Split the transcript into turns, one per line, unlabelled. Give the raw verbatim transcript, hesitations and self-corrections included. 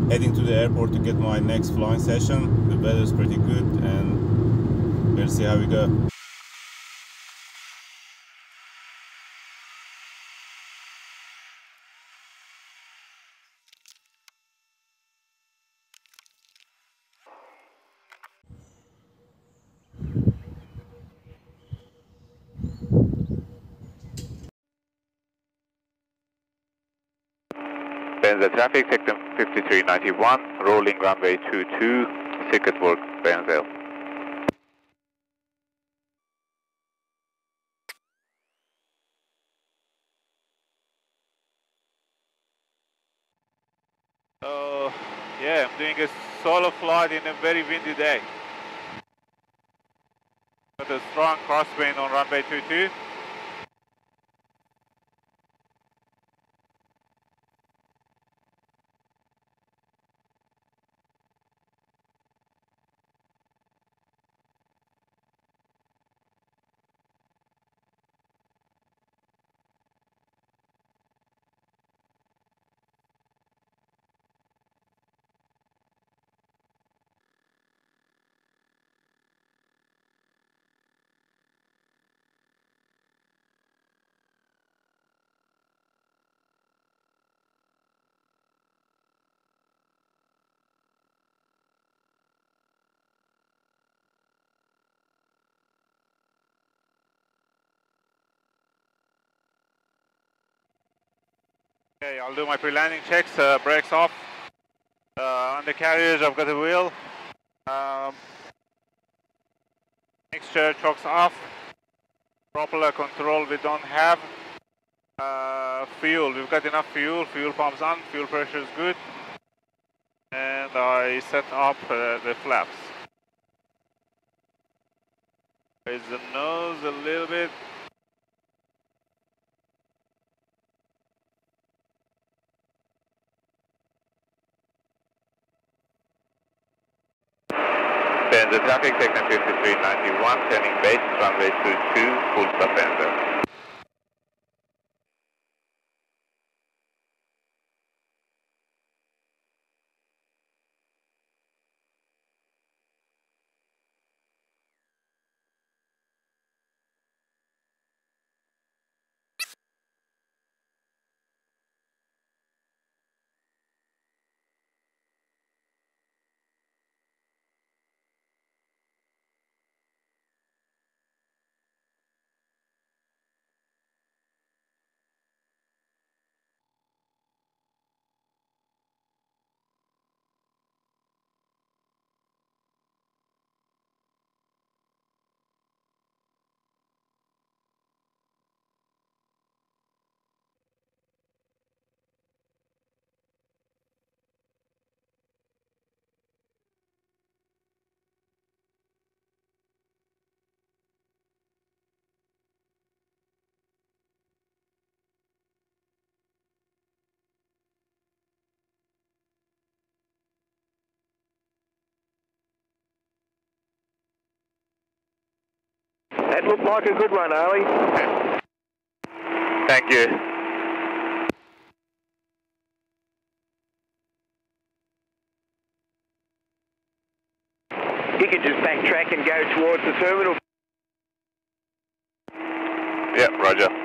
heading to the airport to get my next flying session. The weather is pretty good and we'll see how we go.
Benzel traffic, sector fifty-three ninety-one, rolling runway two two, circuit work, Benzel.
So, yeah, I'm doing a solo flight in a very windy day. Got a strong crosswind on runway two two. Okay, I'll do my pre-landing checks, uh, brakes off. Uh, on the carriage, I've got a wheel. Um, mixture chokes off. Propeller control we don't have. Uh, fuel, we've got enough fuel. Fuel pumps on, fuel pressure is good. And I set up uh, the flaps. Raise the nose a little bit.
Benzel traffic, sector fifty-three ninety-one, turning base, runway two two, full stop Benzel.
That looked like a good one, Ali.
Thank you.
You can just backtrack and go towards the terminal.
Yeah, roger.